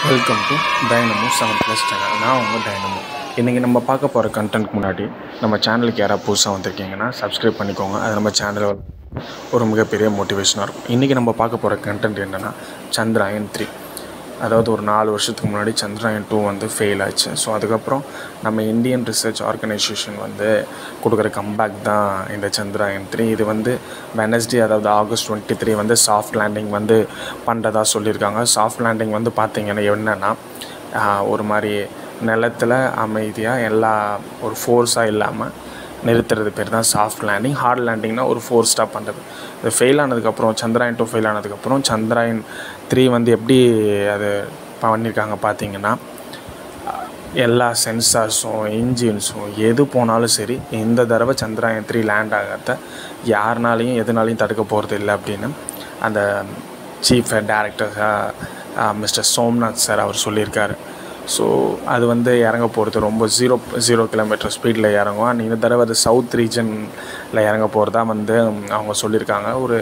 Welcome to dynamo 7+ channel. நான் உங்கள் dynamo. இன்றைக்கி நம்ம பார்க்க போகிற கண்டென்ட்க்கு முன்னாடி நம்ம சேனலுக்கு யாராவது புதுசாக வந்திருக்கீங்கன்னா சப்ஸ்கிரைப் பண்ணிக்கோங்க. அது நம்ம சேனலில் ஒரு மிகப்பெரிய மோட்டிவேஷனாக இருக்கும். இன்றைக்கி நம்ம பார்க்க போகிற கண்டென்ட் என்னென்னா சந்திராயன் 3. அதாவது ஒரு 4 வருஷத்துக்கு முன்னாடி சந்திராயன் 2 வந்து ஃபெயில் ஆச்சு. ஸோ அதுக்கப்புறம் நம்ம இந்தியன் ரிசர்ச் ஆர்கனைசேஷன் வந்து கொடுக்குற கம்பேக் தான் இந்த சந்திராயன் 3. இது வந்து வெனஸ்டே, அதாவது August 23 வந்து சாஃப்ட் லேண்டிங் வந்து பண்ணுறதா சொல்லியிருக்காங்க. சாஃப்ட் லேண்டிங் வந்து பார்த்திங்கன்னா என்னென்னா ஒரு மாதிரி நிலத்தில் அமைதியாக எல்லா ஒரு ஃபோர்ஸாக இல்லாமல் நிறுத்துறது பேர் தான் சாஃப்ட் லேண்டிங். ஹார்ட் லேண்டிங்னால் ஒரு ஃபோர் ஸ்டாப் பண்ணுறது. இது ஃபெயில் ஆனதுக்கப்புறம் சந்திராயன் 2 ஃபெயில் ஆனதுக்கப்புறம் சந்திராயன் 3 வந்து எப்படி அது பண்ணியிருக்காங்க பார்த்திங்கன்னா, எல்லா சென்சார்ஸும் இன்ஜின்ஸும் எது போனாலும் சரி இந்த தடவை சந்திராயன் 3 லேண்ட் ஆகிறத யாருனாலையும் எதுனாலையும் தடுக்க போகிறது இல்லை அப்படின்னு அந்த chief director mister Somnath sir அவர் சொல்லியிருக்காரு. ஸோ அது வந்து இறங்க போகிறது ரொம்ப 0 கிலோமீட்டர் ஸ்பீடில் இறங்கும். அண்ட் இந்த தடவை அது சவுத் ரீஜனில் இறங்க போகிறதா வந்து அவங்க சொல்லியிருக்காங்க. ஒரு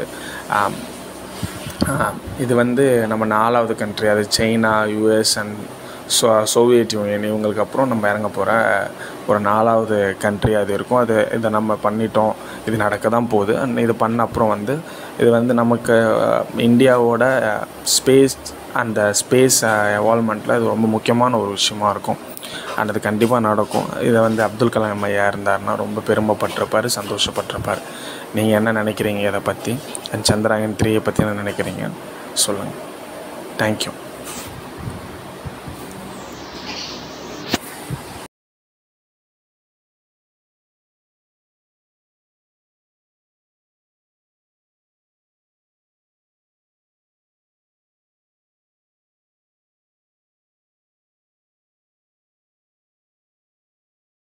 இது வந்து நம்ம 4வது கண்ட்ரி, அது China, US and Soviet Union இவங்களுக்கு அப்புறம் நம்ம இறங்க போகிற ஒரு 4வது கண்ட்ரி அது இருக்கும். இதை நம்ம பண்ணிட்டோம், இது நடக்க தான் போகுது. அண்ட் இது பண்ண அப்புறம் வந்து இது வந்து நமக்கு இந்தியாவோட ஸ்பேஸ் எவால்மெண்ட்டில் இது ரொம்ப முக்கியமான ஒரு விஷயமா இருக்கும். அண்ட் அது கண்டிப்பாக நடக்கும். இதை வந்து அப்துல் கலாம் ஐயா இருந்தார்னா ரொம்ப பெருமைப்பட்டிருப்பார், சந்தோஷப்பட்டிருப்பார். நீங்கள் என்ன நினைக்கிறீங்க இதை பற்றி? அண்ட் சந்திராயன் 3 பற்றி என்ன நினைக்கிறீங்க சொல்லுங்கள். தேங்க்யூ.